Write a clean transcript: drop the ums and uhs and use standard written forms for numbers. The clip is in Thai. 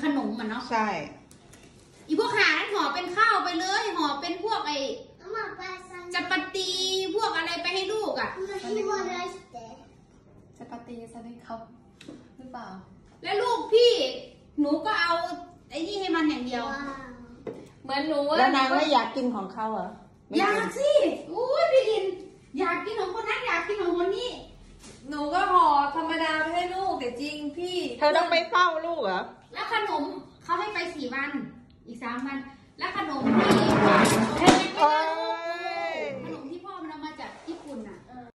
ขนมมันเนาะใช่อีพวกหานั้นห่อเป็นข้าวไปเลยห่อเป็นพวกไอ้จัปาตีพวกอะไรไปให้ลูกอ่ะจัปาตีซะได้ครับหรือเปล่าแล้วลูกพี่หนูก็เอาไอ้นี่ให้มันอย่างเดียวเหมือนหนูแล้วนางไม่อยากกินของเขาเหรออยากสิอุ้ยพี่ลินอยากกินของคนนั้นอยากกินของคนนี้หนูก็ห่อธรรมดาไปให้ลูกแต่จริงพี่เธอต้องไปเฝ้าลูกเหรอแล้วขนมเขาให้ไป4 วันอีก3 วันแล้วขนมที่แพง